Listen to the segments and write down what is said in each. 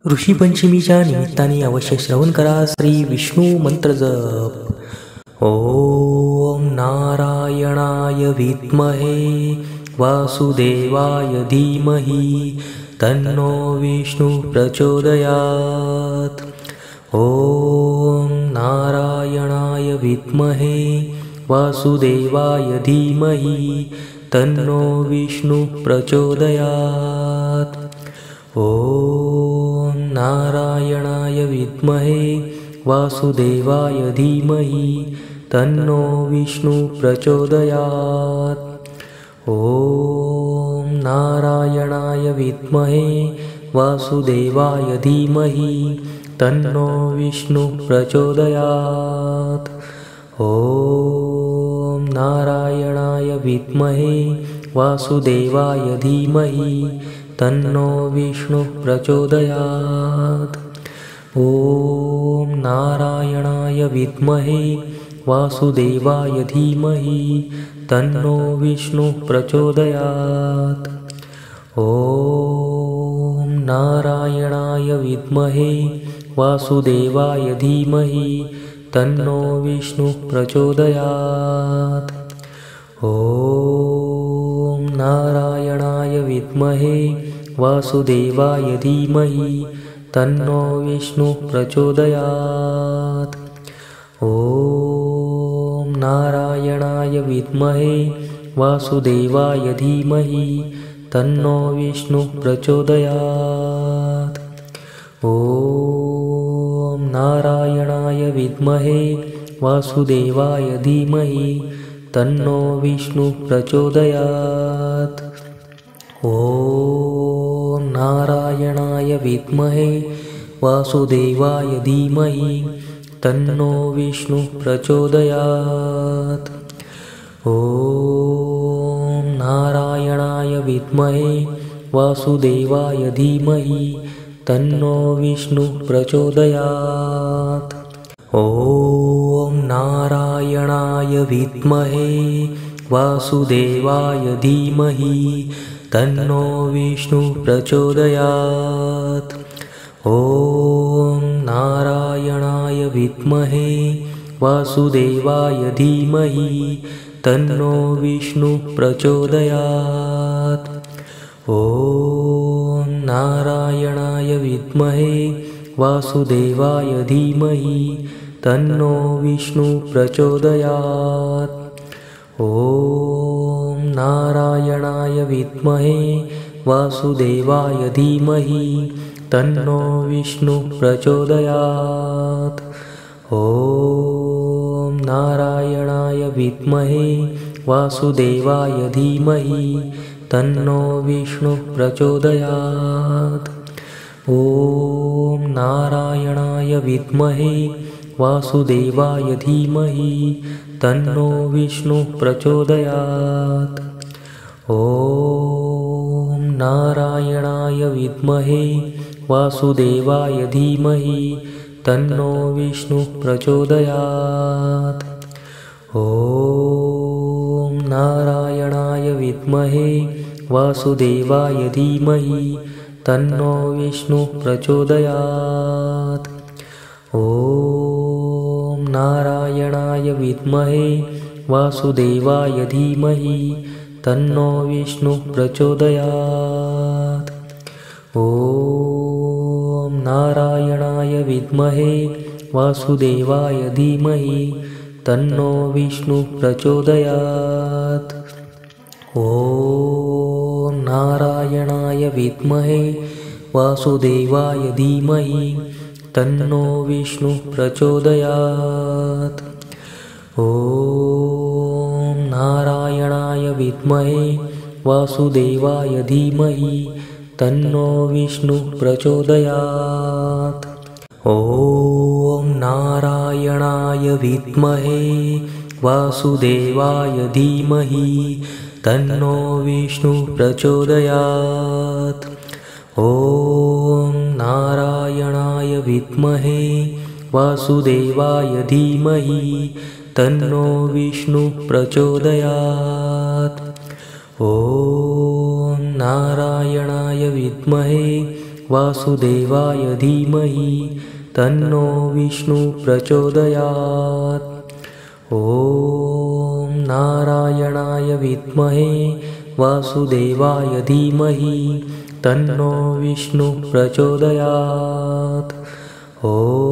ऋषीपंचमीच्या निमित्ताने अवश्य श्रवण करा श्री विष्णू मंत्र जप। ओम नारायणाय विद्महे वासुदेवाय धीमहि तन्नो विष्णु प्रचोदयात्। ओम नारायणाय विद्महे वासुदेवाय धीमहि तन्नो विष्णु प्रचोदयात्। ओम नारायणाय विद्महे वासुदेवाय धीमहि तन्नो विष्णु प्रचोदयात्। ओम नारायणाय विद्महे वासुदेवाय धीमहि तन्नो विष्णु प्रचोदयात्। ओम नारायणाय विद्महे वासुदेवाय धीमहि तन्नो विष्णु प्रचोदयात्। ओम नारायणाय विद्महे वासुदेवाय धीमहि तन्नो विष्णु प्रचोदयात्। ओम नारायणाय विद्महे वासुदेवाय धीमहि तन्नो विष्णु प्रचोदयात्। ओम नारायणाय विद्महे वासुदेवाय धीमहि तन्नो विष्णु प्रचोदयात्। ओम नारायणाय विद्महे वासुदेवाय धीमहि तन्नो विष्णु प्रचोदयात्। ओम नारायणाय विद्महे वासुदेवाय धीमहि तन्नो विष्णु प्रचोदयात्। ओम नारायणाय विद्महे वासुदेवाय धीमहि तन्नो विष्णु प्रचोदयात्। ओम नारायणाय विद्महे वासुदेवाय धीमहि तन्नो विष्णु प्रचोदयात्। ओम नारायणाय विद्महे वासुदेवाय धीमहि तन्नो विष्णु प्रचोदयात्। ओम नारायणाय विद्महे वासुदेवाय धीमहि तन्नो विष्णु प्रचोदयात्। ओम नारायणाय विद्महे वासुदेवाय धीमहि तन्नो विष्णु प्रचोदयात्। ओम नारायणाय विद्महे वासुदेवाय धीमहि तन्नो विष्णु प्रचोदयात्। ओम नारायणाय विद्महे वासुदेवाय धीमहि तन्नो विष्णु प्रचोदयात्। ओम नारायणाय विद्महे वासुदेवाय धीमहि तन्नो विष्णु प्रचोदयात्। ओम नारायणाय विद्महे वासुदेवाय धीमहि तन्नो विष्णु प्रचोदयात्। ओम नारायणाय विद्महे वासुदेवाय धीमहि तन्नो विष्णु प्रचोदयात्। ओम नारायणाय विद्महे वासुदेवाय धीमहि तन्नो विष्णु प्रचोदयात्। ओम नारायणाय विद्महे वासुदेवाय धीमहि तन्नो विष्णु प्रचोदयात्। ओम नारायणाय विद्महे वासुदेवाय धीमहि तन्नो विष्णु प्रचोदयात्। ओम नारायणाय विद्महे वासुदेवाय धीमहि तन्नो विष्णु प्रचोदयात्। ओम नारायणाय विद्महे वासुदेवाय धीमहि तन्नो विष्णु प्रचोदयात्। ओम नारायणाय विद्महे वासुदेवाय धीमहि तन्नो विष्णु प्रचोदयात्। ओम नारायणाय विद्महे वासुदेवाय धीमहि तन्नो विष्णु प्रचोदयात्। ॐ नारायणाय विद्महे वासुदेवाय धीमहि तन्नो विष्णु प्रचोदयात्। ॐ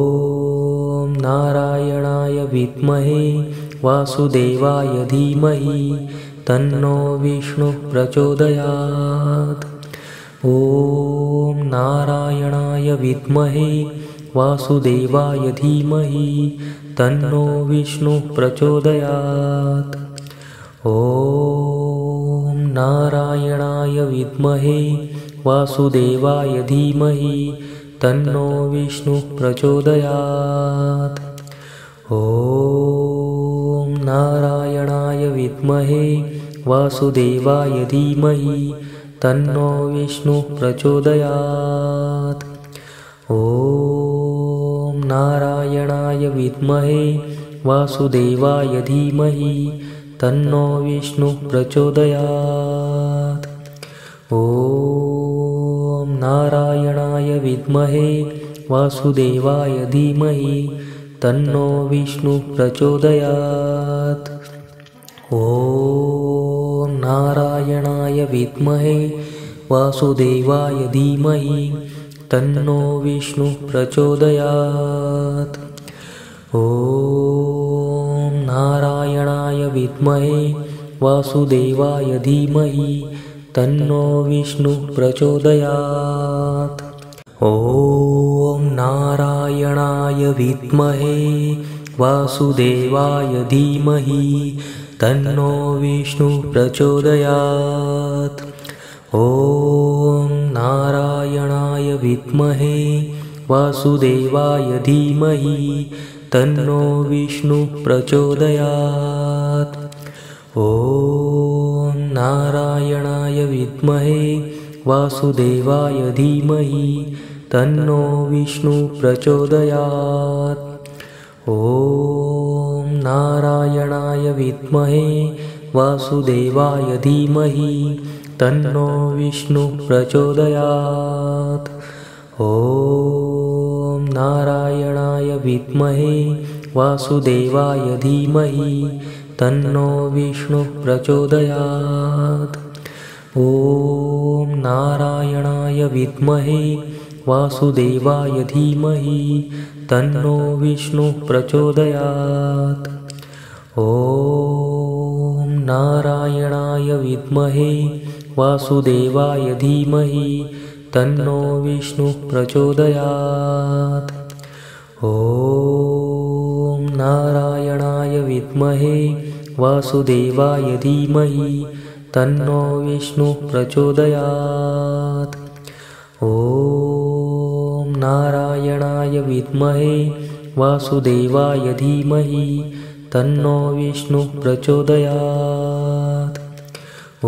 नारायणाय विद्महे वासुदेवाय धीमहि तन्नो विष्णु प्रचोदयात्। ॐ नारायणाय विद्महे वासुदेवाय धीमहि तन्नो विष्णु प्रचोदयात्। ॐ नारायणाय विद्महे वासुदेवाय धीमहि तन्नो विष्णु प्रचोदयात्। ॐ नारायणाय विद्महे वासुदेवाय धीमहि तन्नो विष्णु प्रचोदयात्। ॐ नारायणाय विद्महे वासुदेवाय धीमहि तन्नो विष्णु प्रचोदयात्। ॐ नारायणाय विद्महे वासुदेवाय धीमहि तन्नो विष्णु प्रचोदयात्। ॐ नारायणाय विद्महे वासुदेवाय धीमहि तन्नो विष्णु प्रचोदयात्। ॐ नारायणाय विद्महे वासुदेवाय धीमहि तन्नो विष्णु प्रचोदयात्। ॐ नारायणाय विद्महे वासुदेवाय धीमहि तन्नो विष्णु प्रचोदयात्। ॐ नारायणाय विद्महे वासुदेवाय धीमहि तन्नो विष्णु प्रचोदयात्। ॐ नारायणाय विद्महे वासुदेवाय धीमहि तन्नो विष्णु प्रचोदयात्। ॐ नारायणाय विद्महे वासुदेवाय धीमहि तन्नो विष्णु प्रचोदयात्। ॐ नारायणाय विद्महे वासुदेवाय धीमहि तन्नो विष्णु प्रचोदयात्। ॐ नारायणाय विद्महे वासुदेवाय धीमहि तन्नो विष्णु प्रचोदयात्। ॐ नारायणाय विद्महे वासुदेवाय धीमहि तन्नो विष्णु प्रचोदयात्। ॐ नारायणाय विद्महे वासुदेवाय धीमहि तन्नो विष्णु प्रचोदयात्। ॐ नारायणाय विद्महे वासुदेवाय धीमहि तन्नो विष्णु प्रचोदयात्। ॐ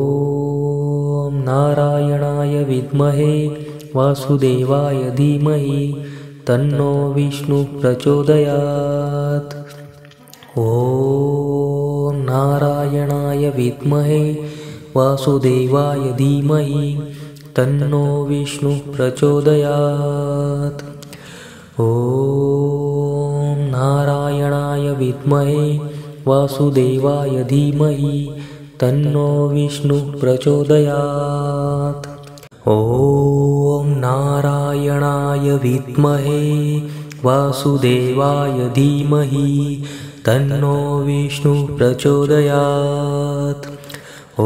नारायणाय विद्महे वासुदेवाय धीमहि तन्नो विष्णु प्रचोदयात्। ॐ नारायणाय विद्महे वासुदेवाय धीमहि तन्नो विष्णु प्रचोदयात्। ॐ नारायणाय विद्महे वासुदेवाय धीमहि तन्नो विष्णु प्रचोदयात्। ॐ नारायणाय विद्महे वासुदेवाय धीमहि तन्नो विष्णु प्रचोदयात्। ॐ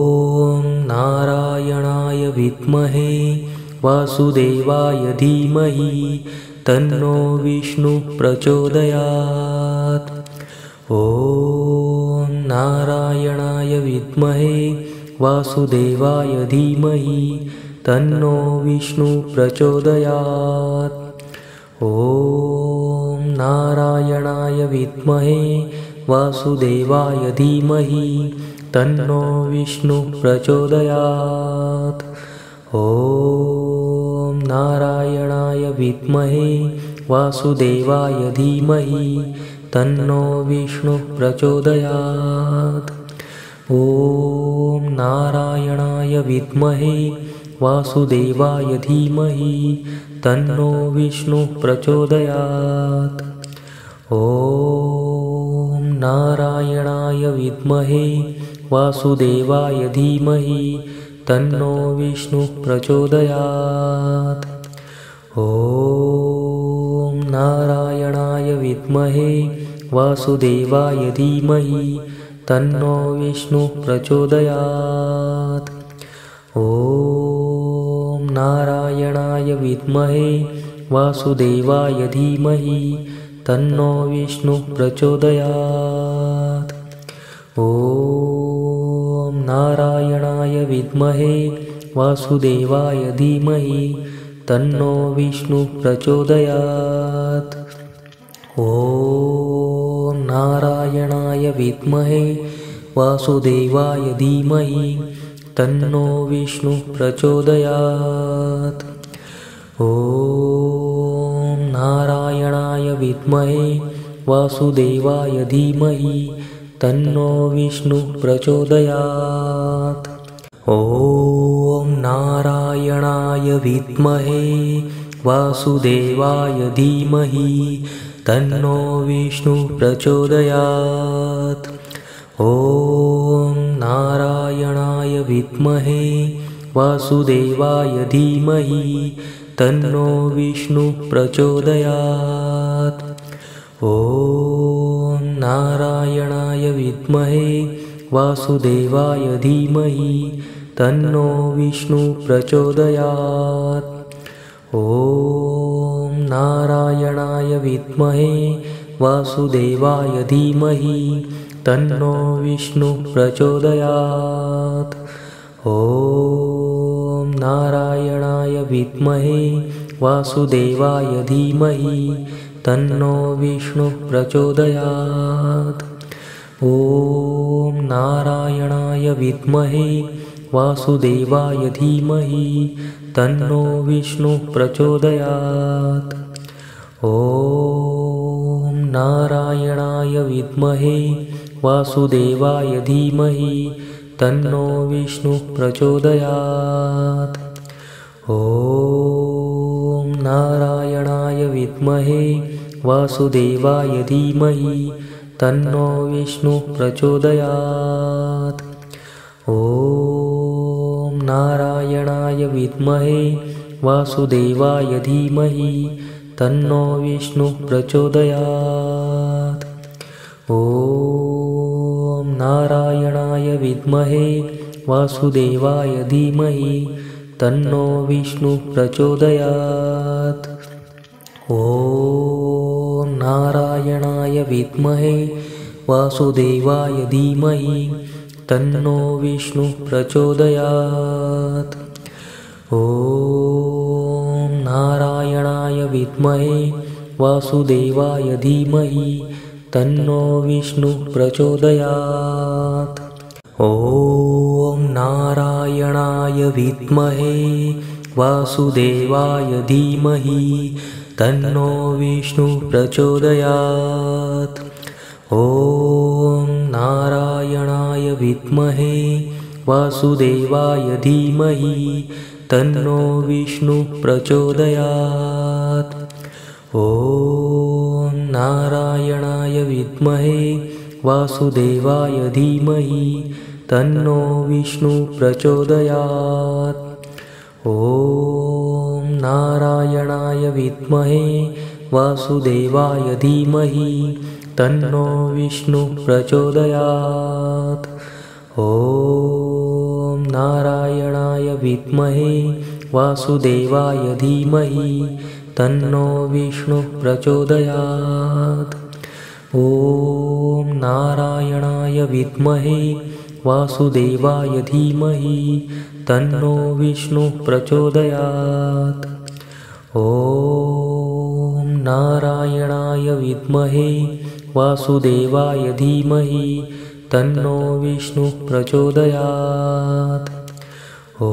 नारायणाय विद्महे वासुदेवाय धीमहि तन्नो विष्णु प्रचोदयात्। ॐ नारायणाय विद्महे वासुदेवाय धीमहि तन्नो विष्णु प्रचोदयात्। ॐ नारायणाय विद्महे वासुदेवाय धीमहि तन्नो विष्णु प्रचोदयात्। ॐ नारायणाय विद्महे वासुदेवाय धीमहि तन्नो विष्णु प्रचोदयात्। ॐ नारायणाय विद्महे वासुदेवाय धीमहि तन्नो विष्णुः प्रचोदयात्। ॐ नारायणाय विद्महे वासुदेवाय धीमहि तन्नो विष्णुः प्रचोदयात्। ॐ नारायणाय विद्महे वासुदेवाय धीमहि तन्नो विष्णुः प्रचोदयात्। ॐ नारायणाय विद्महे वासुदेवाय धीमहि तन्नो विष्णुः प्रचोदयात्। ॐ नारायणाय विद्महे वासुदेवाय धीमहि तन्नो विष्णुः प्रचोदयात्। ॐ नारायणाय विद्महे वासुदेवाय धीमहि तन्नो विष्णुः प्रचोदयात्। ॐ नारायणाय विद्महे वासुदेवाय धीमहि तन्नो विष्णुः प्रचोदयात्। ॐ नारायणाय विद्महे वासुदेवाय धीमहि तन्नो विष्णुः प्रचोदयात्। ॐ नारायणाय विद्महे वासुदेवाय धीमहि तन्नो विष्णुः प्रचोदयात्। ॐ नारायणाय विद्महे वासुदेवाय धीमहि तन्नो विष्णुः प्रचोदयात्। ॐ नारायणाय विद्महे वासुदेवाय धीमहि तन्नो विष्णुः प्रचोदयात्। ॐ नारायणाय विद्महे वासुदेवाय धीमहि तन्नो विष्णुः प्रचोदयात्। ॐ नारायणाय विद्महे वासुदेवाय धीमहि तन्नो विष्णुः प्रचोदयात्। ॐ नारायणाय विद्महे वासुदेवाय धीमहि तन्नो विष्णुः प्रचोदयात्। ॐ नारायणाय विद्महे वासुदेवाय धीमहि तन्नो विष्णुः प्रचोदयात्। ॐ नारायणाय विद्महे वासुदेवाय धीमहि तन्नो विष्णुः प्रचोदयात्। ॐ नारायणाय विद्महे वासुदेवाय धीमहि तन्नो विष्णुः प्रचोदयात्। ॐ नारायणाय विद्महे वासुदेवाय धीमहि तन्नो विष्णुः प्रचोदयात्। ॐ नारायणाय विद्महे वासुदेवाय धीमहि तन्नो विष्णुः प्रचोदयात्। ॐ नारायणाय विद्महे वासुदेवाय धीमहि तन्नो विष्णुः प्रचोदयात्। ॐ नारायणाय विद्महे वासुदेवाय धीमहि तन्नो विष्णुः प्रचोदयात्। ॐ नारायणाय विद्महे वासुदेवाय धीमहि तन्नो विष्णुः प्रचोदयात्। ॐ नारायणाय विद्महे वासुदेवाय धीमहि तन्नो विष्णुः प्रचोदयात्। ॐ नारायणाय विद्महे वासुदेवाय धीमहि तन्नो विष्णुः प्रचोदयात्। ॐ नारायणाय विद्महे वासुदेवाय धीमहि तन्नो विष्णुः प्रचोदयात्। ॐ नारायणाय विद्महे वासुदेवाय धीमहि तन्नो विष्णुः प्रचोदयात्। ॐ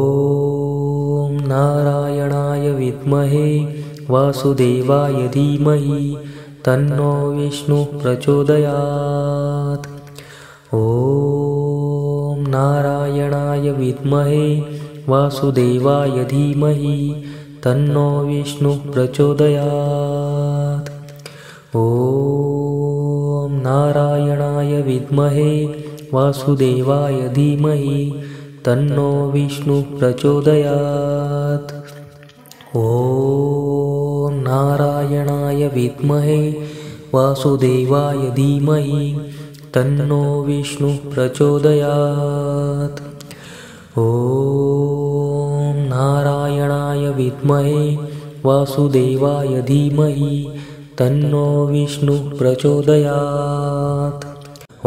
नारायणाय विद्महे वासुदेवाय धीमहि तन्नो विष्णुः प्रचोदयात्। ॐ नारायणाय विद्महे वासुदेवाय धीमहि तन्नो विष्णुः प्रचोदयात्। ॐ नारायणाय विद्महे वासुदेवाय धीमहि तन्नो विष्णुः प्रचोदयात्। ॐ नारायणाय विद्महे वासुदेवाय धीमहि तन्नो विष्णुः प्रचोदयात्। ॐ नारायणाय विद्महे वासुदेवाय धीमहि तन्नो विष्णुः प्रचोदयात्। ॐ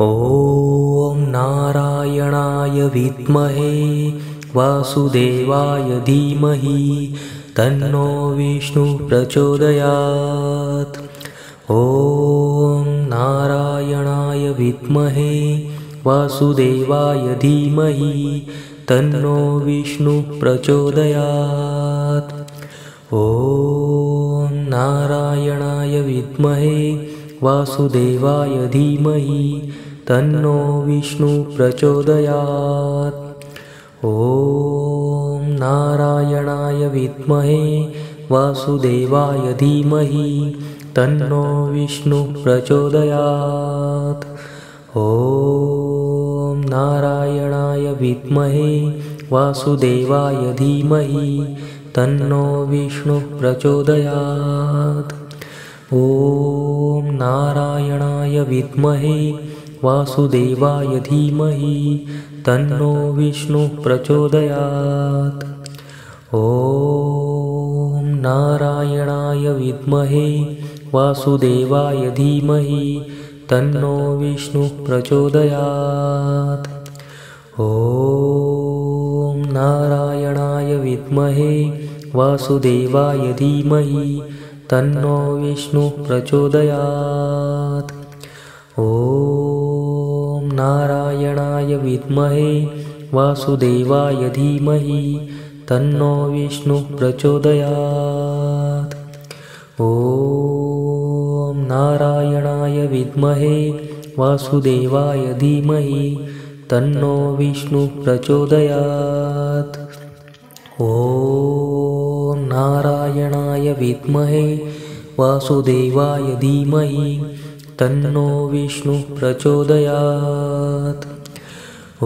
नारायणाय विद्महे वासुदेवाय धीमहि तन्नो विष्णुः प्रचोदयात्। ॐ नारायणाय विद्महे वासुदेवाय धीमहि तन्नो विष्णुः प्रचोदयात्। ॐ नारायणाय विद्महे वासुदेवाय धीमहि तन्नो विष्णुः प्रचोदयात्। ॐ नारायणाय विद्महे वासुदेवाय धीमहि तन्नो विष्णुः प्रचोदयात्। ॐ नारायणाय विद्महे वासुदेवाय धीमहि तन्नो विष्णुः प्रचोदयात्। ॐ नारायणाय विद्महे वासुदेवाय धीमहि तन्नो विष्णुः प्रचोदयात्। ॐ नारायणाय विद्महे वासुदेवाय धीमहि तन्नो विष्णुः प्रचोदयात्। ॐ नारायणाय विद्महे वासुदेवाय धीमहि तन्नो विष्णुः प्रचोदयात्। ॐ नारायणाय विद्महे वासुदेवाय धीमहि तन्नो विष्णुः प्रचोदयात्। ॐ नारायणाय विद्महे वासुदेवाय धीमहि तन्नो विष्णुः प्रचोदयात्। ॐ नारायणाय विद्महे वासुदेवाय धीमहि तन्नो विष्णुः प्रचोदयात्। ॐ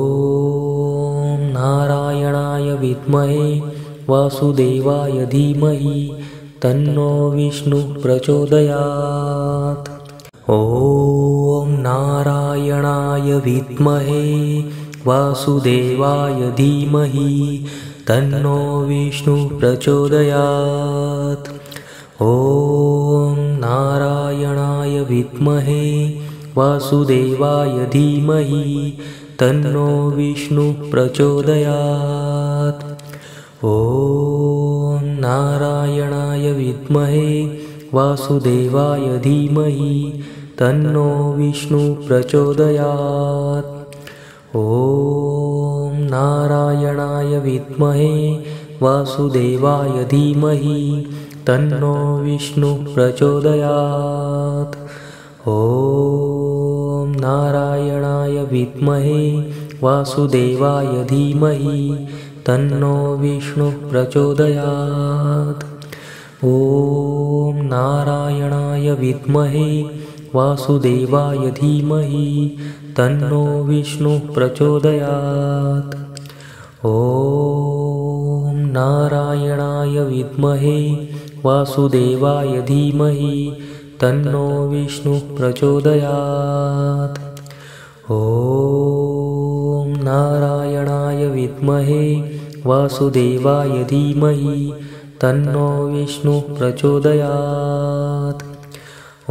नारायणाय विद्महे वासुदेवाय धीमहि तन्नो विष्णुः प्रचोदयात्। ॐ नारायणाय विद्महे वासुदेवाय धीमहि तन्नो विष्णुः प्रचोदयात्। ॐ नारायणाय विद्महे वासुदेवाय धीमहि तन्नो विष्णुः प्रचोदयात्। ॐ नारायणाय विद्महे वासुदेवाय धीमहि तन्नो विष्णुः प्रचोदयात्। ॐ नारायणाय विद्महे वासुदेवाय धीमहि तन्नो विष्णुः प्रचोदयात्। ॐ नारायणाय विद्महे वासुदेवाय धीमहि तन्नो विष्णुः प्रचोदयात्। ॐ नारायणाय विद्महे वासुदेवाय धीमहि तन्नो विष्णुः प्रचोदयात्। ॐ नारायणाय विद्महे वासुदेवाय धीमहि तन्नो विष्णुः प्रचोदयात्। ॐ नारायणाय विद्महे वासुदेवाय धीमहि तन्नो विष्णुः प्रचोदयात्। ॐ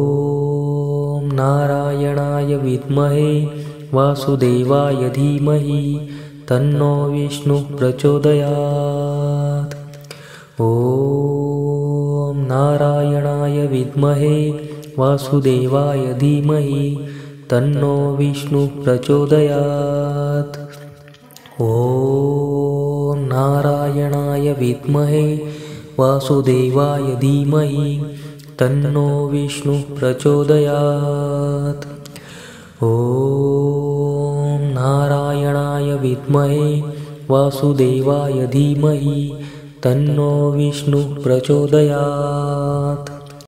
नारायणाय विद्महे वासुदेवाय धीमहि तन्नो विष्णुः प्रचोदयात्। ॐ नारायणाय विद्महे वासुदेवाय धीमहि तन्नो विष्णुः प्रचोदयात्। ॐ नारायणाय विद्महे वासुदेवाय धीमहि तन्नो विष्णुः प्रचोदयात्। ॐ नारायणाय विद्महे वासुदेवाय धीमहि तन्नो विष्णुः प्रचोदयात्।